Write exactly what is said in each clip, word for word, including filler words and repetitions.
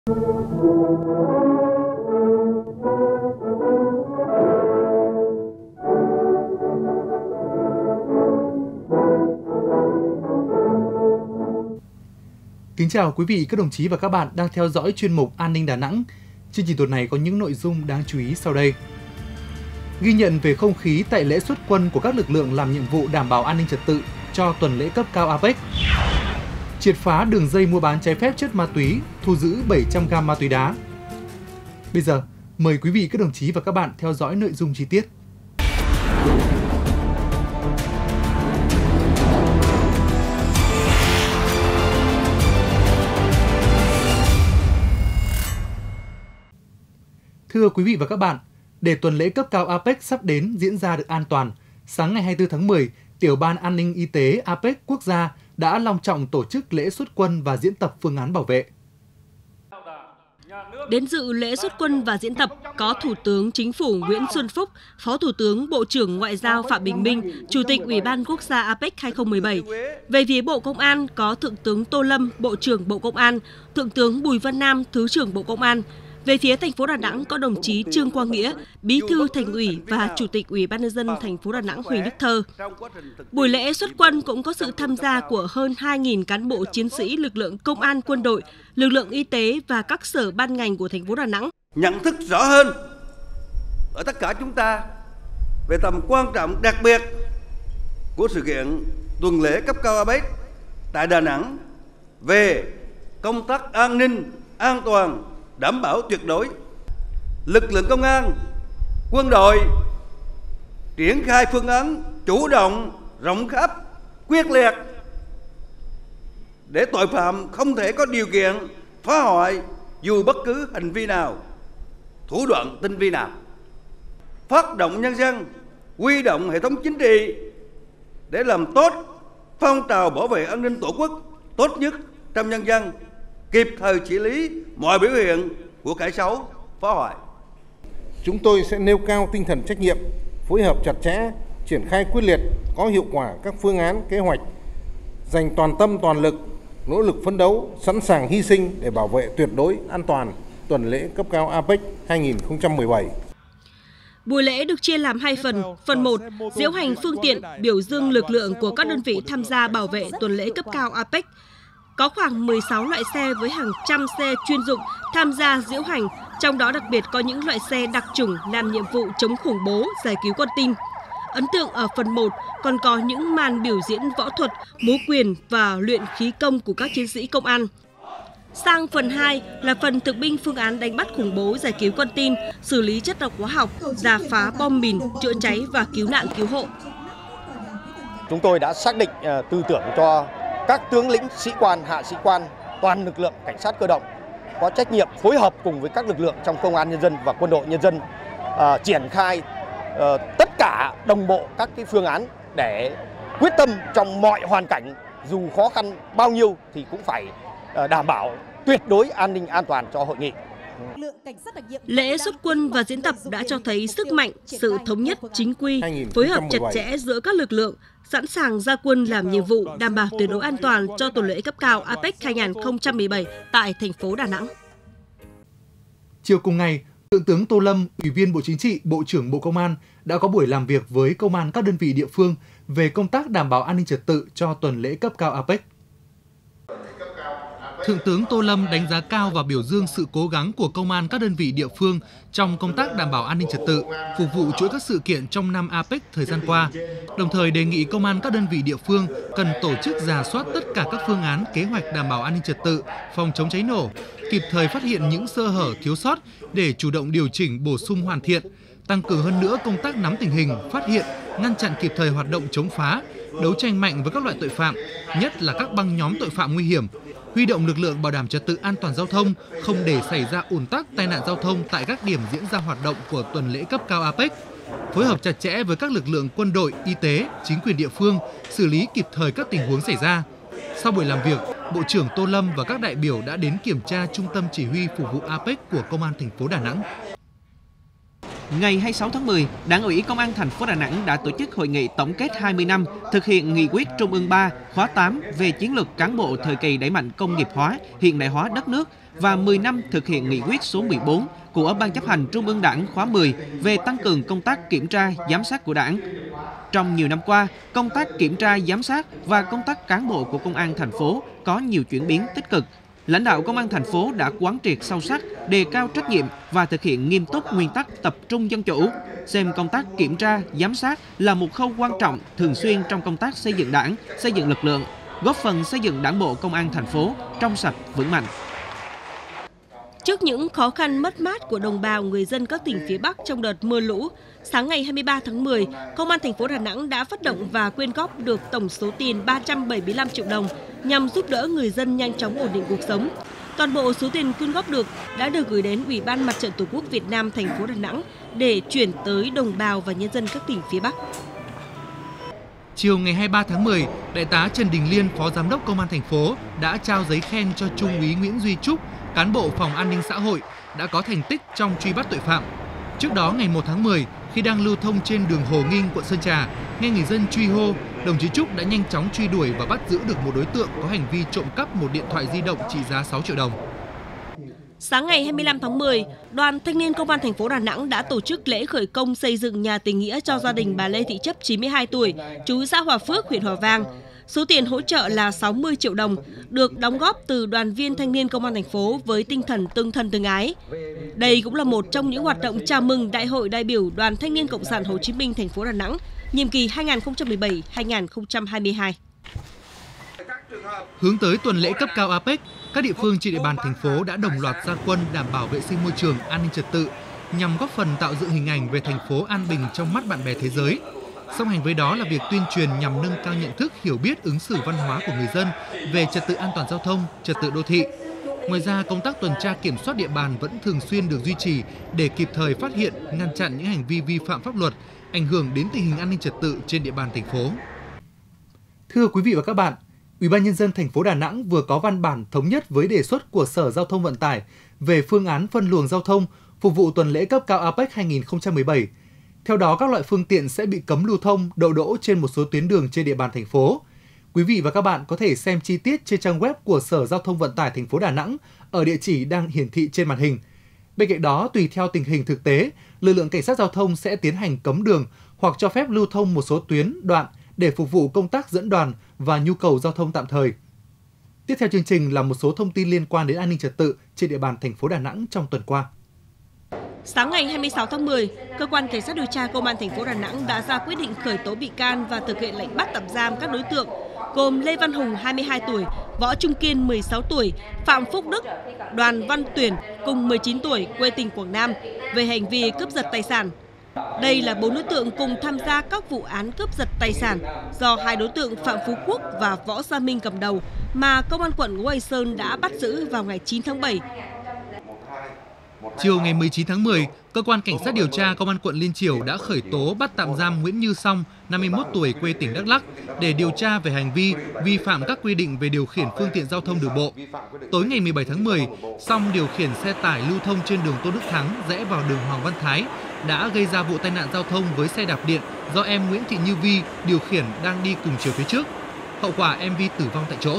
Kính chào quý vị, các đồng chí và các bạn đang theo dõi chuyên mục An ninh Đà Nẵng. Chương trình tuần này có những nội dung đáng chú ý sau đây. Ghi nhận về không khí tại lễ xuất quân của các lực lượng làm nhiệm vụ đảm bảo an ninh trật tự cho tuần lễ cấp cao a pếch. Triệt phá đường dây mua bán trái phép chất ma túy, thu giữ bảy trăm gam ma túy đá. Bây giờ, mời quý vị, các đồng chí và các bạn theo dõi nội dung chi tiết. Thưa quý vị và các bạn, để tuần lễ cấp cao a pếch sắp đến diễn ra được an toàn, sáng ngày hai mươi tư tháng mười, Tiểu ban An ninh Y tế a pếch quốc gia đã long trọng tổ chức lễ xuất quân và diễn tập phương án bảo vệ. Đến dự lễ xuất quân và diễn tập có Thủ tướng Chính phủ Nguyễn Xuân Phúc, Phó Thủ tướng Bộ trưởng Ngoại giao Phạm Bình Minh, Chủ tịch Ủy ban Quốc gia a pếch hai không một bảy. Về phía Bộ Công an có Thượng tướng Tô Lâm, Bộ trưởng Bộ Công an, Thượng tướng Bùi Văn Nam, Thứ trưởng Bộ Công an. Về phía thành phố Đà Nẵng có đồng chí Trương Quang Nghĩa, Bí thư Thành ủy và Chủ tịch Ủy ban nhân dân thành phố Đà Nẵng Huỳnh Đức Thơ. Buổi lễ xuất quân cũng có sự tham gia của hơn hai nghìn cán bộ chiến sĩ lực lượng công an, quân đội, lực lượng y tế và các sở ban ngành của thành phố Đà Nẵng. Nhận thức rõ hơn ở tất cả chúng ta về tầm quan trọng đặc biệt của sự kiện tuần lễ cấp cao a pếch tại Đà Nẵng về công tác an ninh, an toàn, đảm bảo tuyệt đối. Lực lượng công an, quân đội triển khai phương án chủ động, rộng khắp, quyết liệt để tội phạm không thể có điều kiện phá hoại dù bất cứ hành vi nào, thủ đoạn tinh vi nào. Phát động nhân dân, huy động hệ thống chính trị để làm tốt phong trào bảo vệ an ninh Tổ quốc tốt nhất trong nhân dân, kịp thời xử lý mọi biểu hiện của kẻ xấu phá hoại. Chúng tôi sẽ nêu cao tinh thần trách nhiệm, phối hợp chặt chẽ, triển khai quyết liệt, có hiệu quả các phương án, kế hoạch, dành toàn tâm toàn lực, nỗ lực phấn đấu, sẵn sàng hy sinh để bảo vệ tuyệt đối an toàn tuần lễ cấp cao a pếch hai không một bảy. Buổi lễ được chia làm hai phần. Phần một, diễu hành phương tiện, biểu dương lực lượng của các đơn vị tham gia bảo vệ tuần lễ cấp cao a pếch. Có khoảng mười sáu loại xe với hàng trăm xe chuyên dụng tham gia diễu hành, trong đó đặc biệt có những loại xe đặc chủng làm nhiệm vụ chống khủng bố, giải cứu con tin. Ấn tượng ở phần một còn có những màn biểu diễn võ thuật, múa quyền và luyện khí công của các chiến sĩ công an. Sang phần hai là phần thực binh phương án đánh bắt khủng bố, giải cứu con tin, xử lý chất độc hóa học, rà phá bom mìn, chữa cháy và cứu nạn cứu hộ. Chúng tôi đã xác định uh, tư tưởng cho các tướng lĩnh, sĩ quan, hạ sĩ quan, toàn lực lượng cảnh sát cơ động có trách nhiệm phối hợp cùng với các lực lượng trong công an nhân dân và quân đội nhân dân uh, triển khai uh, tất cả đồng bộ các cái phương án để quyết tâm trong mọi hoàn cảnh, dù khó khăn bao nhiêu thì cũng phải uh, đảm bảo tuyệt đối an ninh an toàn cho hội nghị. Lễ xuất quân và diễn tập đã cho thấy sức mạnh, sự thống nhất chính quy, phối hợp chặt chẽ giữa các lực lượng, sẵn sàng ra quân làm nhiệm vụ đảm bảo tuyệt đối an toàn cho tuần lễ cấp cao a pếch hai không một bảy tại thành phố Đà Nẵng. Chiều cùng ngày, Thượng tướng Tô Lâm, Ủy viên Bộ Chính trị, Bộ trưởng Bộ Công an đã có buổi làm việc với công an các đơn vị địa phương về công tác đảm bảo an ninh trật tự cho tuần lễ cấp cao a pếch. Thượng tướng Tô Lâm đánh giá cao và biểu dương sự cố gắng của công an các đơn vị địa phương trong công tác đảm bảo an ninh trật tự, phục vụ chuỗi các sự kiện trong năm a pếch thời gian qua. Đồng thời đề nghị công an các đơn vị địa phương cần tổ chức rà soát tất cả các phương án, kế hoạch đảm bảo an ninh trật tự, phòng chống cháy nổ, kịp thời phát hiện những sơ hở, thiếu sót để chủ động điều chỉnh, bổ sung, hoàn thiện, tăng cường hơn nữa công tác nắm tình hình, phát hiện, ngăn chặn kịp thời hoạt động chống phá, đấu tranh mạnh với các loại tội phạm, nhất là các băng nhóm tội phạm nguy hiểm, huy động lực lượng bảo đảm trật tự an toàn giao thông, không để xảy ra ùn tắc, tai nạn giao thông tại các điểm diễn ra hoạt động của tuần lễ cấp cao a pếch, phối hợp chặt chẽ với các lực lượng quân đội, y tế, chính quyền địa phương, xử lý kịp thời các tình huống xảy ra. Sau buổi làm việc, Bộ trưởng Tô Lâm và các đại biểu đã đến kiểm tra Trung tâm Chỉ huy phục vụ a pếch của Công an thành phố Đà Nẵng. Ngày hai mươi sáu tháng mười, Đảng ủy Công an thành phố Đà Nẵng đã tổ chức hội nghị tổng kết hai mươi năm thực hiện nghị quyết Trung ương ba khóa tám về chiến lược cán bộ thời kỳ đẩy mạnh công nghiệp hóa, hiện đại hóa đất nước và mười năm thực hiện nghị quyết số mười bốn của Ban chấp hành Trung ương Đảng khóa mười về tăng cường công tác kiểm tra, giám sát của Đảng. Trong nhiều năm qua, công tác kiểm tra, giám sát và công tác cán bộ của Công an thành phố có nhiều chuyển biến tích cực. Lãnh đạo Công an thành phố đã quán triệt sâu sắc, đề cao trách nhiệm và thực hiện nghiêm túc nguyên tắc tập trung dân chủ, xem công tác kiểm tra, giám sát là một khâu quan trọng thường xuyên trong công tác xây dựng Đảng, xây dựng lực lượng, góp phần xây dựng Đảng bộ Công an thành phố trong sạch, vững mạnh. Trước những khó khăn mất mát của đồng bào người dân các tỉnh phía Bắc trong đợt mưa lũ, sáng ngày hai mươi ba tháng mười, Công an thành phố Đà Nẵng đã phát động và quyên góp được tổng số tiền ba trăm bảy mươi lăm triệu đồng nhằm giúp đỡ người dân nhanh chóng ổn định cuộc sống. Toàn bộ số tiền quyên góp được đã được gửi đến Ủy ban Mặt trận Tổ quốc Việt Nam thành phố Đà Nẵng để chuyển tới đồng bào và nhân dân các tỉnh phía Bắc. Chiều ngày hai mươi ba tháng mười, Đại tá Trần Đình Liên, Phó Giám đốc Công an thành phố đã trao giấy khen cho Trung úy Nguyễn Duy Trúc, cán bộ phòng an ninh xã hội đã có thành tích trong truy bắt tội phạm. Trước đó ngày một tháng mười, khi đang lưu thông trên đường Hồ Nghinh, quận Sơn Trà, nghe người dân truy hô, đồng chí Trúc đã nhanh chóng truy đuổi và bắt giữ được một đối tượng có hành vi trộm cắp một điện thoại di động trị giá sáu triệu đồng. Sáng ngày hai mươi lăm tháng mười, Đoàn Thanh niên Công an thành phố Đà Nẵng đã tổ chức lễ khởi công xây dựng nhà tình nghĩa cho gia đình bà Lê Thị Chấp, chín mươi hai tuổi, trú xã Hòa Phước, huyện Hòa Vang. Số tiền hỗ trợ là sáu mươi triệu đồng, được đóng góp từ đoàn viên thanh niên Công an thành phố với tinh thần tương thân tương ái. Đây cũng là một trong những hoạt động chào mừng Đại hội đại biểu Đoàn Thanh niên Cộng sản Hồ Chí Minh thành phố Đà Nẵng, nhiệm kỳ hai nghìn không trăm mười bảy đến hai nghìn không trăm hai mươi hai. Hướng tới tuần lễ cấp cao a pếch, các địa phương trên địa bàn thành phố đã đồng loạt ra quân đảm bảo vệ sinh môi trường, an ninh trật tự nhằm góp phần tạo dựng hình ảnh về thành phố an bình trong mắt bạn bè thế giới. Song hành với đó là việc tuyên truyền nhằm nâng cao nhận thức, hiểu biết, ứng xử văn hóa của người dân về trật tự an toàn giao thông, trật tự đô thị. Ngoài ra, công tác tuần tra kiểm soát địa bàn vẫn thường xuyên được duy trì để kịp thời phát hiện, ngăn chặn những hành vi vi phạm pháp luật, ảnh hưởng đến tình hình an ninh trật tự trên địa bàn thành phố. Thưa quý vị và các bạn, Ủy ban nhân dân thành phố Đà Nẵng vừa có văn bản thống nhất với đề xuất của Sở Giao thông Vận tải về phương án phân luồng giao thông phục vụ tuần lễ cấp cao a pếch hai nghìn không trăm mười bảy. Theo đó, các loại phương tiện sẽ bị cấm lưu thông, đậu đỗ trên một số tuyến đường trên địa bàn thành phố. Quý vị và các bạn có thể xem chi tiết trên trang web của Sở Giao thông Vận tải thành phố Đà Nẵng ở địa chỉ đang hiển thị trên màn hình. Bên cạnh đó, tùy theo tình hình thực tế, lực lượng cảnh sát giao thông sẽ tiến hành cấm đường hoặc cho phép lưu thông một số tuyến, đoạn để phục vụ công tác dẫn đoàn và nhu cầu giao thông tạm thời. Tiếp theo chương trình là một số thông tin liên quan đến an ninh trật tự trên địa bàn thành phố Đà Nẵng trong tuần qua. Sáng ngày hai mươi sáu tháng mười, Cơ quan Cảnh sát điều tra Công an thành phố Đà Nẵng đã ra quyết định khởi tố bị can và thực hiện lệnh bắt tạm giam các đối tượng gồm Lê Văn Hùng, hai mươi hai tuổi, Võ Trung Kiên, mười sáu tuổi, Phạm Phúc Đức, Đoàn Văn Tuyển, cùng mười chín tuổi, quê tỉnh Quảng Nam, về hành vi cướp giật tài sản. Đây là bốn đối tượng cùng tham gia các vụ án cướp giật tài sản do hai đối tượng Phạm Phú Quốc và Võ Gia Minh cầm đầu mà Công an quận Ngũ Hành Sơn đã bắt giữ vào ngày chín tháng bảy. Chiều ngày mười chín tháng mười, Cơ quan Cảnh sát điều tra Công an quận Liên Chiểu đã khởi tố bắt tạm giam Nguyễn Như Song, năm mươi mốt tuổi, quê tỉnh Đắk Lắk để điều tra về hành vi vi phạm các quy định về điều khiển phương tiện giao thông đường bộ. Tối ngày mười bảy tháng mười, Song điều khiển xe tải lưu thông trên đường Tôn Đức Thắng rẽ vào đường Hoàng Văn Thái đã gây ra vụ tai nạn giao thông với xe đạp điện do em Nguyễn Thị Như Vi điều khiển đang đi cùng chiều phía trước. Hậu quả em Vi tử vong tại chỗ.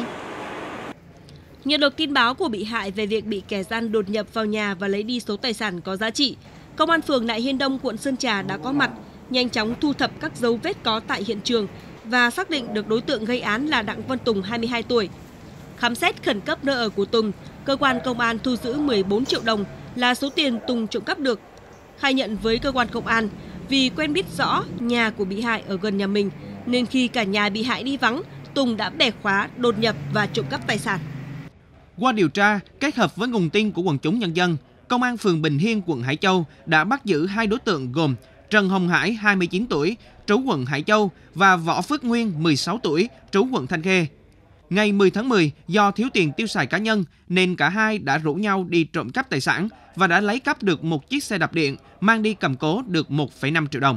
Nhận được tin báo của bị hại về việc bị kẻ gian đột nhập vào nhà và lấy đi số tài sản có giá trị, Công an phường Nại Hiên Đông, quận Sơn Trà đã có mặt, nhanh chóng thu thập các dấu vết có tại hiện trường và xác định được đối tượng gây án là Đặng Văn Tùng, hai mươi hai tuổi. Khám xét khẩn cấp nơi ở của Tùng, cơ quan công an thu giữ mười bốn triệu đồng là số tiền Tùng trộm cắp được. Khai nhận với cơ quan công an, vì quen biết rõ nhà của bị hại ở gần nhà mình, nên khi cả nhà bị hại đi vắng, Tùng đã bẻ khóa, đột nhập và trộm cắp tài sản. Qua điều tra, kết hợp với nguồn tin của quần chúng nhân dân, Công an phường Bình Hiên, quận Hải Châu đã bắt giữ hai đối tượng gồm Trần Hồng Hải, hai mươi chín tuổi, trú quận Hải Châu và Võ Phước Nguyên, mười sáu tuổi, trú quận Thanh Khê. Ngày mười tháng mười, do thiếu tiền tiêu xài cá nhân nên cả hai đã rủ nhau đi trộm cắp tài sản và đã lấy cắp được một chiếc xe đạp điện, mang đi cầm cố được một phẩy năm triệu đồng.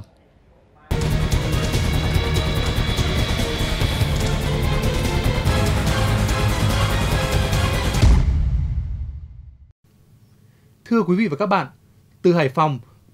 Thưa quý vị và các bạn, từ Hải Phòng,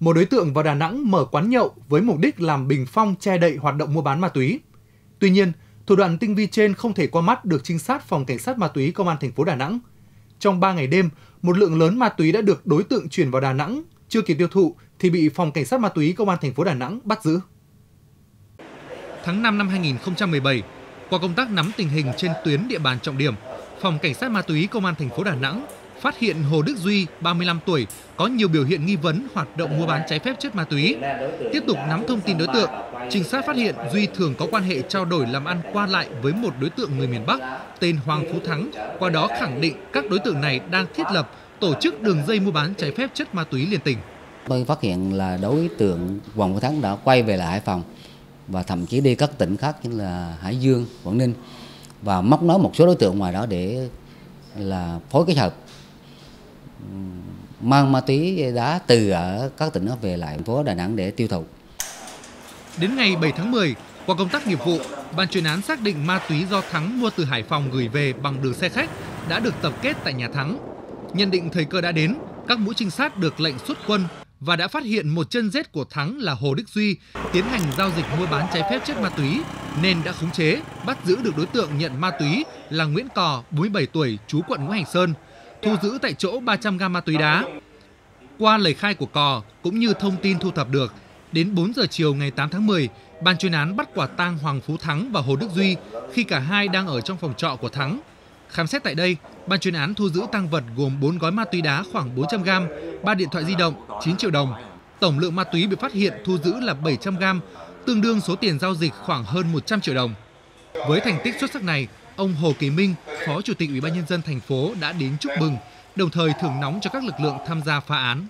một đối tượng vào Đà Nẵng mở quán nhậu với mục đích làm bình phong che đậy hoạt động mua bán ma túy. Tuy nhiên, thủ đoạn tinh vi trên không thể qua mắt được trinh sát Phòng Cảnh sát ma túy Công an thành phố Đà Nẵng. Trong ba ngày đêm, một lượng lớn ma túy đã được đối tượng chuyển vào Đà Nẵng, chưa kịp tiêu thụ thì bị Phòng Cảnh sát ma túy Công an thành phố Đà Nẵng bắt giữ. Tháng năm năm hai nghìn không trăm mười bảy, qua công tác nắm tình hình trên tuyến địa bàn trọng điểm, Phòng Cảnh sát ma túy Công an thành phố Đà Nẵng phát hiện Hồ Đức Duy, ba mươi lăm tuổi, có nhiều biểu hiện nghi vấn hoạt động mua bán trái phép chất ma túy. Tiếp tục nắm thông tin đối tượng, trinh sát phát hiện Duy thường có quan hệ trao đổi làm ăn qua lại với một đối tượng người miền Bắc tên Hoàng Phú Thắng, qua đó khẳng định các đối tượng này đang thiết lập, tổ chức đường dây mua bán trái phép chất ma túy liên tỉnh. Tôi phát hiện là đối tượng Hoàng Phú Thắng đã quay về lại Hải Phòng và thậm chí đi các tỉnh khác như là Hải Dương, Quảng Ninh và móc nối một số đối tượng ngoài đó để là phối kết hợp mang ma túy đá từ ở các tỉnh đó về lại thành phố Đà Nẵng để tiêu thụ. Đến ngày bảy tháng mười, qua công tác nghiệp vụ, ban chuyên án xác định ma túy do Thắng mua từ Hải Phòng gửi về bằng đường xe khách đã được tập kết tại nhà Thắng. Nhận định thời cơ đã đến, các mũi trinh sát được lệnh xuất quân và đã phát hiện một chân rết của Thắng là Hồ Đức Duy tiến hành giao dịch mua bán trái phép chất ma túy nên đã khống chế, bắt giữ được đối tượng nhận ma túy là Nguyễn Cò, bốn mươi bảy tuổi, trú quận Ngũ Hành Sơn, thu giữ tại chỗ ba trăm gam ma túy đá. Qua lời khai của Cò cũng như thông tin thu thập được, đến bốn giờ chiều ngày tám tháng mười, ban chuyên án bắt quả tang Hoàng Phú Thắng và Hồ Đức Duy khi cả hai đang ở trong phòng trọ của Thắng. Khám xét tại đây, ban chuyên án thu giữ tang vật gồm bốn gói ma túy đá khoảng bốn trăm gam, ba điện thoại di động, chín triệu đồng. Tổng lượng ma túy bị phát hiện thu giữ là bảy trăm gam, tương đương số tiền giao dịch khoảng hơn một trăm triệu đồng. Với thành tích xuất sắc này, ông Hồ Kỳ Minh, Phó Chủ tịch Ủy ban nhân dân thành phố đã đến chúc mừng, đồng thời thưởng nóng cho các lực lượng tham gia phá án.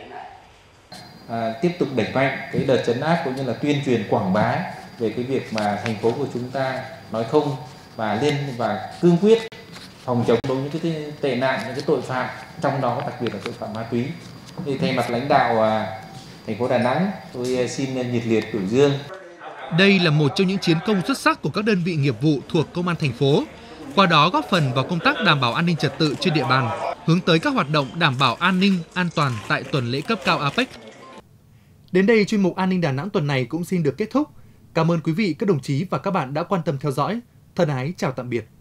À, tiếp tục đẩy mạnh cái đợt trấn áp cũng như là tuyên truyền quảng bá về cái việc mà thành phố của chúng ta nói không và liên và cương quyết phòng chống đối những cái tệ nạn, những cái tội phạm, trong đó đặc biệt là tội phạm ma túy. Thì thay mặt lãnh đạo à, thành phố Đà Nẵng, tôi xin nhiệt liệt biểu dương. Đây là một trong những chiến công xuất sắc của các đơn vị nghiệp vụ thuộc Công an thành phố, qua đó góp phần vào công tác đảm bảo an ninh trật tự trên địa bàn, hướng tới các hoạt động đảm bảo an ninh, an toàn tại tuần lễ cấp cao a pếch. Đến đây, chuyên mục An ninh Đà Nẵng tuần này cũng xin được kết thúc. Cảm ơn quý vị, các đồng chí và các bạn đã quan tâm theo dõi. Thân ái chào tạm biệt.